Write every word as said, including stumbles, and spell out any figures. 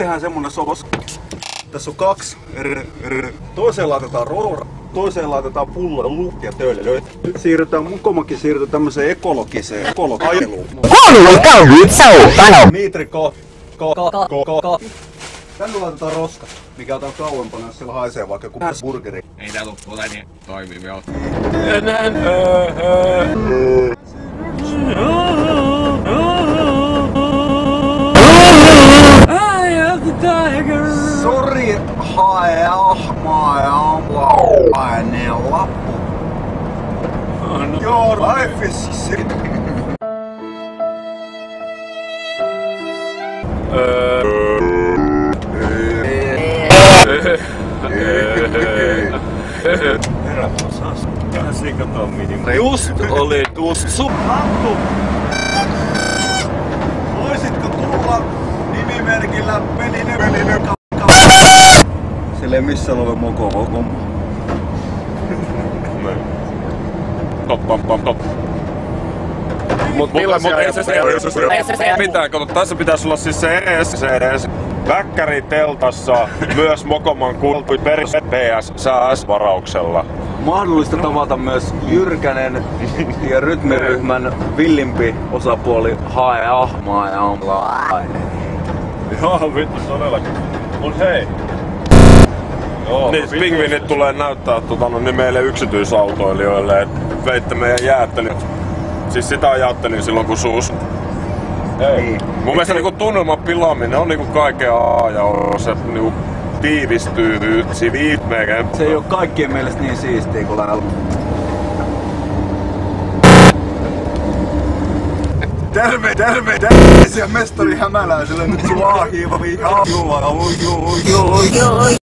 tehdään semmonen sovos. Tässä on kaksi eri, eri. Toiseen laitetaan roora, toiseen laitetaan pullo, luut ja töölö. Nyt siirrytään, mun komakin siirrytään tämmöiseen ekologiseen ekologiajeluun. Mitri ko, ko, ko, ko, ko. Tänne laitetaan roska, mikä on kauempana, jos siellä haisee vaikka joku burgeri. Ei tää tuu puolta niin toimivia. Sori, hae ahmaa aineen lappu. Your life is sick. Herra osas. Vähän sikatommini. Just oli tuossa suplattu. Voisitko tulla nimimerkillä pelinen pelinen kakka? Sillä ei missään ole moko moko. Top, top, top, top. Mut millä mut ei se se mitään, kato tässä pitäis olla siis se edes se edes väkkäri teltassa myös Mokoman kultui peris P S sääs-varauksella. Mahdollista tavata myös Jyrkänen ja rytmiryhmän villimpi osapuoli Hae ahmaa ja ahmaa-aineen. Joo, vittu todellakin. Mut hei! Joo, niin, pingviinit tulee näyttää tota, no, niin meille yksityisautoilijoille, että veitte meidän jäätä. Niin, siis sitä ajattelin silloin kun suus. Hei. Niin. Mun mielestä niinku tunnelman pilaaminen on niinku kaiken A ja O. Se niinku tiivistyy siviitmeen. Se ei oo kaikkien mielestä niin siistiä kuin lähellä. Terve, terve, terveisiä mestari Hämäläiselle, nyt sulla on hiiva viikaa.